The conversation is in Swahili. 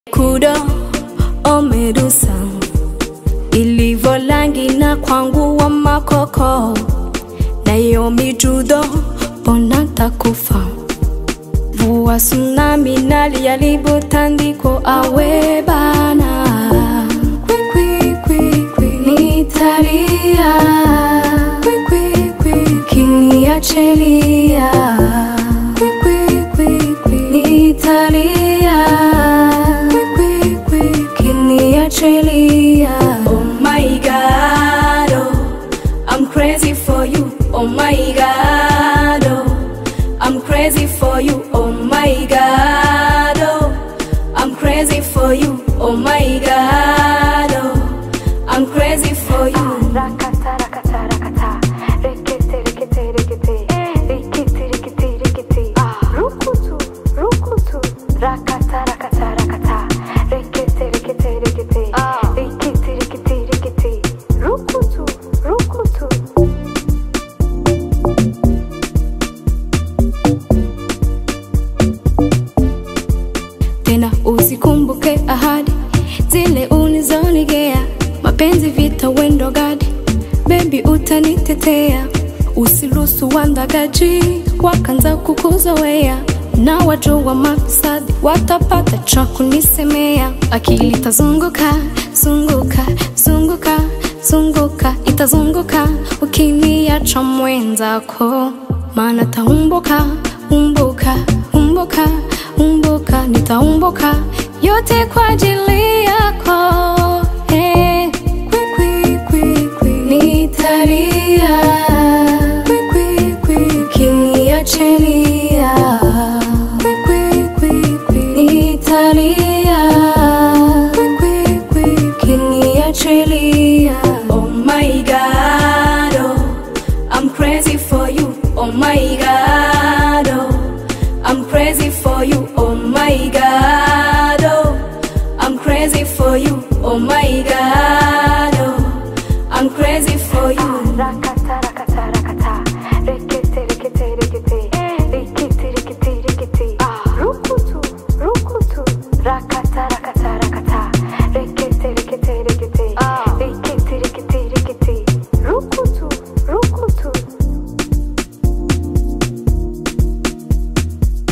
Kudo omedusa ilivolangi na kwangu wa makoko na yomi judo bonata kufa vua tsunami nali yalibu tandiko awe bana kwi nitalia kwi kinia chelia kwi nitalia oh my God, oh, I'm crazy for you. Oh my God, oh, I'm crazy for you. Oh my God, oh, I'm crazy for you. Oh my God, oh, I'm crazy for you. Rakata rakata rakata, rekete rekete rekete, rekete rekete rekete. Rukutu rukutu, rakata rakata rakata, rekete rekete rekete. Tena usikumbuke ahadi zile unizonigea, mapenzi vita wendo gadi, baby utanitetea, usiruhusu wandagaji wakanza kukuzoea, na wajua mafisadi watapata cha kunisemea, akili tazunguka zunguka zunguka zunguka itazunguka ukiniacha mwenzako, maana taumbuka umbuka umbuka umbuka nitaumbuka yote kwa ajili yako. Hey, kwi nitalia kwi kiniachelia kwi nitalia kwi kiniachelia. Oh my God, oh, I'm crazy for you. Oh my God, oh, I'm crazy for you. Oh my God, oh, I'm crazy for you. Oh my God, oh, I'm crazy for you. Rakata